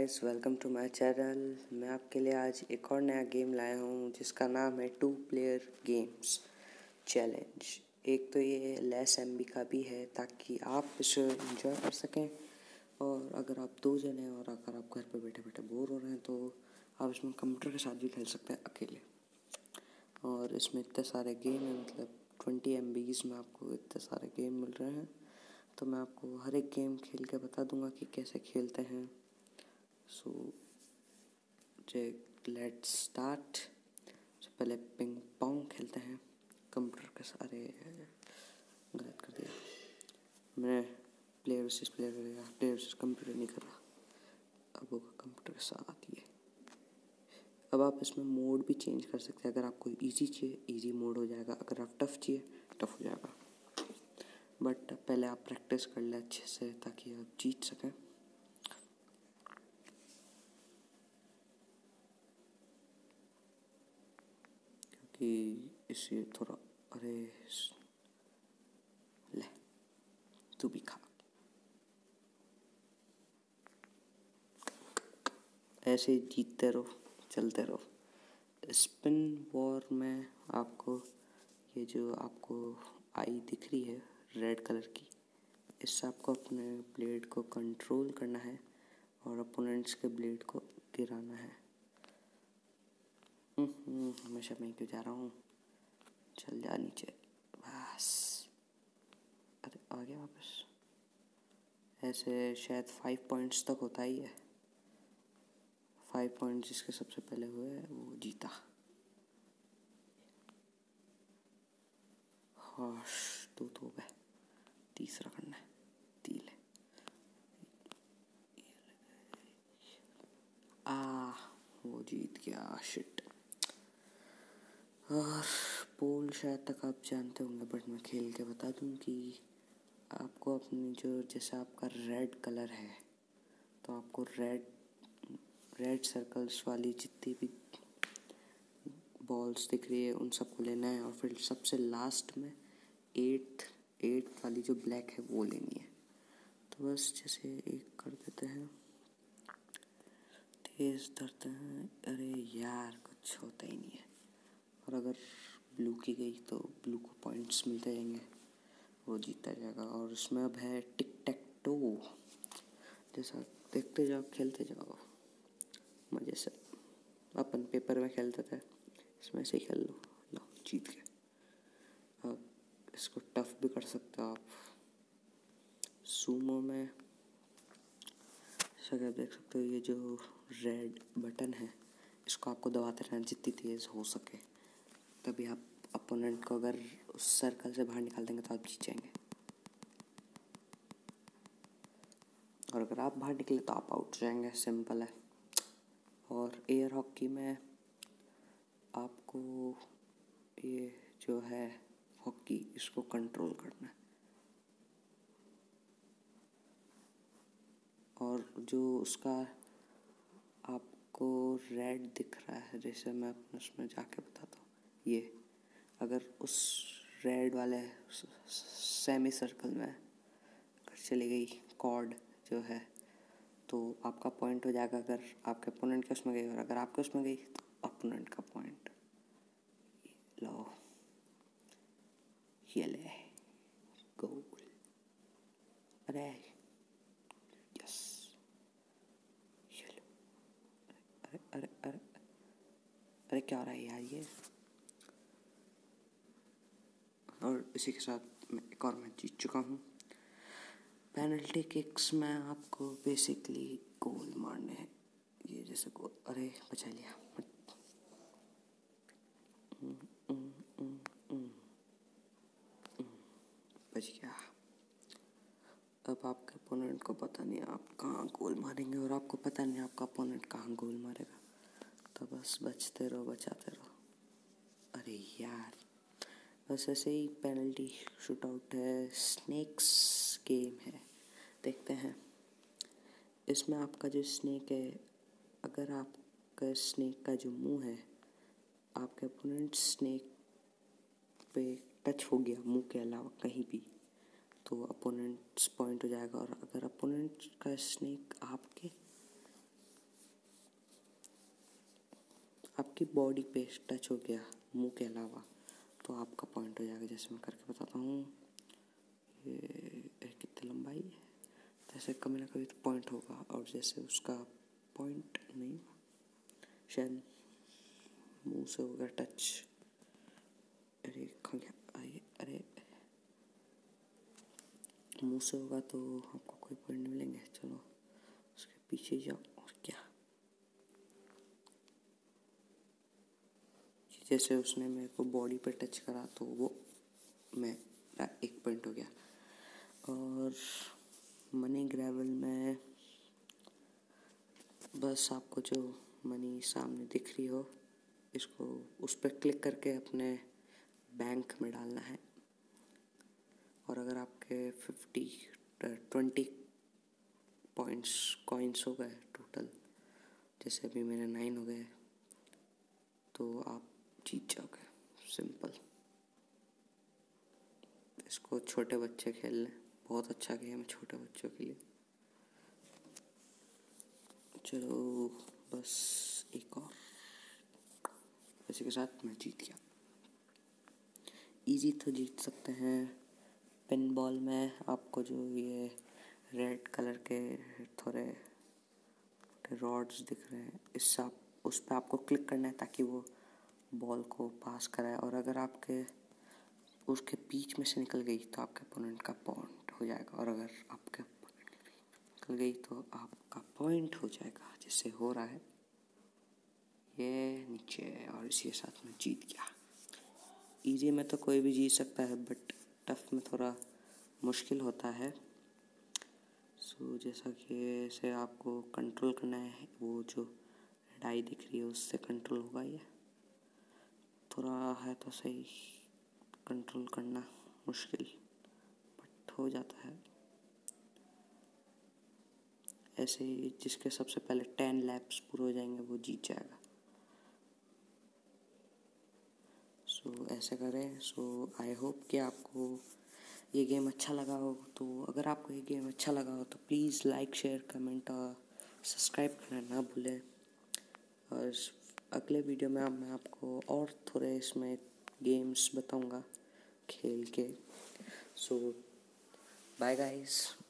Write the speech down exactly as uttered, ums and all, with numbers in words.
Guys, welcome to my channel. मैं आपके लिए आज एक और नया गेम लाया हूँ जिसका नाम है टू प्लेयर गेम्स चैलेंज। एक तो ये लेस एमबी का भी है ताकि आप इसे एंजॉय कर सकें, और अगर आप दो जने हैं और अगर आप घर पे बैठे बैठे बोर हो रहे हैं तो आप इसमें कंप्यूटर के साथ भी खेल सकते हैं अकेले। और इसमें इतने सारे गेम हैं, मतलब ट्वेंटी एम बीज में आपको इतने सारे गेम मिल रहे हैं। तो मैं आपको हर एक गेम खेल के बता दूंगा कि कैसे खेलते हैं। So let's start. तो पहले पिंग पोंग खेलते हैं कंप्यूटर के सारे। गलत कर दिया मैंने, प्लेयर वर्सेस प्लेयर करेगा, प्लेयर वर्सेस कंप्यूटर नहीं कर रहा। अब होगा कंप्यूटर के साथ ये। अब आप इसमें मोड भी चेंज कर सकते हैं। अगर आपको इजी चाहिए इजी मोड हो जाएगा, अगर आप टफ़ चाहिए टफ़ हो जाएगा। बट पहले आप प्रैक्टिस कर ले अच्छे से ताकि आप जीत सकें। कि इसे थोड़ा, अरे ले तू भी खा। ऐसे जीतते रहो, चलते रहो। स्पिन वॉर में आपको ये जो आपको आई दिख रही है रेड कलर की, इससे आपको अपने ब्लेड को कंट्रोल करना है और अपोनेंट्स के ब्लेड को गिराना है। हमेशा मैं क्यों जा रहा हूँ, चल जा नीचे बस। अरे आ गया वापस। ऐसे शायद फाइव पॉइंट्स तक होता ही है। फाइव पॉइंट्स जिसके सबसे पहले हुए वो जीता। हाँ दो तो हो गए, तीसरा करना है। तीन आ वो जीत गया, शिट। और पोल शायद तक आप जानते होंगे, बट मैं खेल के बता दूं कि आपको अपनी जो, जैसा आपका रेड कलर है तो आपको रेड रेड सर्कल्स वाली जितनी भी बॉल्स दिख रही है उन सबको लेना है, और फिर सबसे लास्ट में एट एट वाली जो ब्लैक है वो लेनी है। तो बस जैसे एक कर देते हैं, तेज धरते हैं। अरे यार कुछ होता ही नहीं है। और अगर ब्लू की गई तो ब्लू को पॉइंट्स मिलते जाएंगे, वो जीता जाएगा। और उसमें अब है टिक टैक टो, जैसा देखते जाओ खेलते जाओ मज़े से। अपन पेपर में खेलते थे, इसमें से ही खेल लो। लो जीत गए। अब इसको टफ भी कर सकते हो आप। सूमो में जैसा आप देख सकते हो, ये जो रेड बटन है इसको आपको दबाते रहना जितनी तेज़ हो सके, तभी आप अपोनेंट को अगर उस सर्कल से बाहर निकाल देंगे तो आप जीत जाएंगे। और अगर आप बाहर निकले तो आप आउट हो जाएंगे, सिंपल है। और एयर हॉकी में आपको ये जो है हॉकी, इसको कंट्रोल करना है। और जो उसका आपको रेड दिख रहा है, जैसे मैं अपने उसमें जाके बताता हूँ, ये अगर उस रेड वाले सेमी सर्कल में अगर चली गई कॉर्ड जो है तो आपका पॉइंट हो जाएगा। अगर आपके अपोनेंट के उसमें गई और अगर आपके उसमें गई तो अपोनेंट का पॉइंट। लो ये ले गोल। अरे यस, ये लो। अरे अरे अरे अरे क्या हो रहा है यार ये। और इसी के साथ मैं एक और मैच जीत चुका हूँ। पेनल्टी किक्स में आपको बेसिकली गोल मारने हैं, ये जैसे गोल। अरे बचा लिया, बच गया। अब आपके अपोनेंट को पता नहीं आप कहाँ गोल मारेंगे, और आपको पता नहीं आपका अपोनेंट कहाँ गोल मारेगा, तो बस बचते रहो, बचाते रहो। अरे यार बस ऐसे ही पेनल्टी शूट आउट है, स्नेक्स गेम है। देखते हैं इसमें आपका जो स्नेक है, अगर आपका स्नेक का जो मुंह है आपके अपोनेंट स्नेक पे टच हो गया मुंह के अलावा कहीं भी, तो अपोनेंट्स पॉइंट हो जाएगा। और अगर अपोनेंट का स्नेक आपके आपकी बॉडी पे टच हो गया मुंह के अलावा तो आपका पॉइंट हो जाएगा। जैसे मैं करके बताता हूँ, ये कितनी लंबाई है, जैसे कभी ना कभी तो पॉइंट होगा। और जैसे उसका पॉइंट नहीं, शायद मुंह से होगा टच। अरे कहाँ गया ये, अरे मुंह से होगा तो आपको कोई पॉइंट नहीं मिलेंगे। चलो उसके पीछे जाओ। और क्या, जैसे उसने मेरे को बॉडी पे टच करा तो वो मैं एक पॉइंट हो गया। और मनी ग्रेवल में बस आपको जो मनी सामने दिख रही हो, इसको उस पर क्लिक करके अपने बैंक में डालना है। और अगर आपके फिफ्टी ट्वेंटी पॉइंट्स कॉइन्स हो गए टोटल, जैसे अभी मेरे नाइन हो गए, तो आप जीत जाओगे। सिंपल। इसको छोटे बच्चे खेल लें, बहुत अच्छा गेम है छोटे बच्चों के लिए। चलो बस एक और, इसी के साथ मैं जीत गया। इजी तो जीत सकते हैं। पिन बॉल में आपको जो ये रेड कलर के थोड़े रॉड्स दिख रहे हैं, इससे आप उस पर आपको क्लिक करना है ताकि वो बॉल को पास कराए। और अगर आपके उसके बीच में से निकल गई तो आपके अपोनेंट का पॉइंट हो जाएगा। और अगर आपके निकल गई तो आपका पॉइंट हो जाएगा। जिससे हो रहा है ये नीचे, और इसी के साथ मैं जीत गया। इजी में तो कोई भी जीत सकता है, बट टफ में थोड़ा मुश्किल होता है। सो जैसा कि इसे आपको कंट्रोल करना है, वो जो डाई दिख रही है उससे कंट्रोल होगा। ये थोड़ा है तो सही, कंट्रोल करना मुश्किल बट हो जाता है। ऐसे ही जिसके सबसे पहले टेन लैप्स पूरे हो जाएंगे वो जीत जाएगा। सो so, ऐसे करें। सो आई होप कि आपको ये गेम अच्छा लगा हो। तो अगर आपको ये गेम अच्छा लगा हो तो प्लीज़ लाइक शेयर कमेंट और सब्सक्राइब करना ना भूलें। और अगले वीडियो में मैं आपको और थोड़े इसमें गेम्स बताऊंगा खेल के। So bye guys.